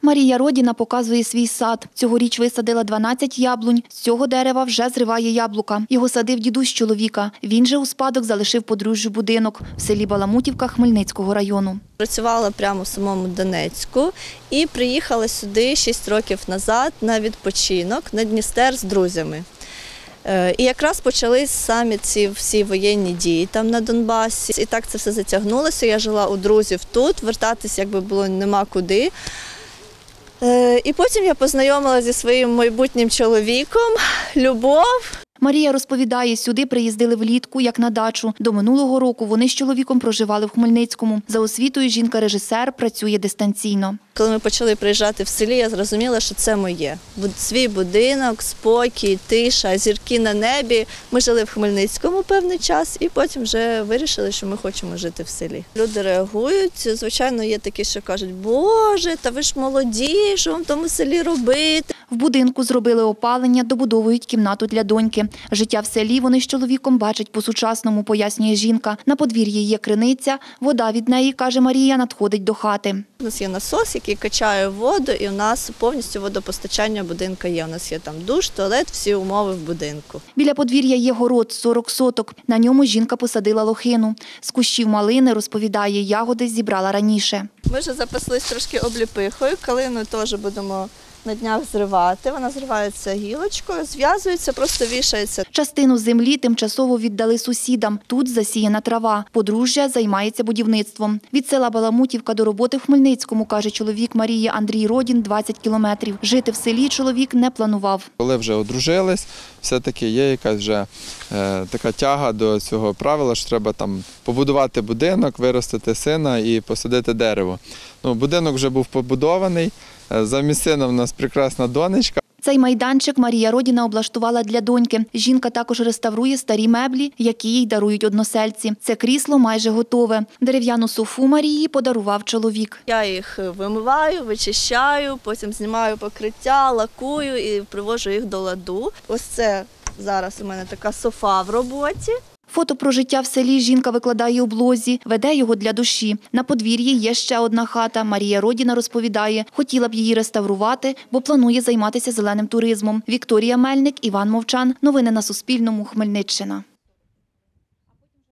Марія Родіна показує свій сад. Цьогоріч висадила 12 яблунь. З цього дерева вже зриває яблука. Його садив дідусь чоловіка. Він же у спадок залишив подружжю будинок в селі Баламутівка Хмельницького району. Працювала прямо в самому Донецьку і приїхала сюди 6 років назад на відпочинок на Дністер з друзями. І якраз почались самі ці всі воєнні дії там на Донбасі. І так це все затягнулося. Я жила у друзів тут, вертатися якби було нема куди. І потім я познайомилася зі своїм майбутнім чоловіком, Любов. Марія розповідає, сюди приїздили влітку, як на дачу. До минулого року вони з чоловіком проживали в Хмельницькому. За освітою жінка-режисер працює дистанційно. Коли ми почали приїжджати в селі, я зрозуміла, що це моє. Свій будинок, спокій, тиша, зірки на небі. Ми жили в Хмельницькому певний час і потім вже вирішили, що ми хочемо жити в селі. Люди реагують. Звичайно, є такі, що кажуть, Боже, та ви ж молоді, що вам в тому селі робити? В будинку зробили опалення, добудовують кімнату для доньки. Життя в селі вони з чоловіком бачать по-сучасному, пояснює жінка. На подвір'ї є криниця, вода від неї, каже Марія, надходить до хати. У нас є насос, який качає воду, і у нас повністю водопостачання будинку є. У нас є там душ, туалет, всі умови в будинку. Біля подвір'я є город 40 соток. На ньому жінка посадила лохину. З кущів малини, розповідає, ягоди зібрала раніше. Ми вже запаслись трошки обліпихою, калину теж будемо на днях зривати. Вона зривається гілочкою, зв'язується, просто вішається. Частину землі тимчасово віддали сусідам. Тут засіяна трава. Подружжя займається будівництвом. Від села Баламутівка до роботи в Хмельницькому, каже чоловік Марії Андрій Родін, 20 кілометрів. Жити в селі чоловік не планував. Коли вже одружились, все-таки є якась вже така тяга до цього правила, що треба там побудувати будинок, виростити сина і посадити дерево. Будинок вже був побудований, замість сина в нас прекрасна донечка. Цей майданчик Марія Родіна облаштувала для доньки. Жінка також реставрує старі меблі, які їй дарують односельці. Це крісло майже готове. Дерев'яну софу Марії подарував чоловік. Я їх вимиваю, вичищаю, потім знімаю покриття, лакую і привожу їх до ладу. Ось це зараз у мене така софа в роботі. Фото про життя в селі жінка викладає у блозі, веде його для душі. На подвір'ї є ще одна хата. Марія Родіна розповідає, хотіла б її реставрувати, бо планує займатися зеленим туризмом. Вікторія Мельник, Іван Мовчан. Новини на Суспільному. Хмельниччина.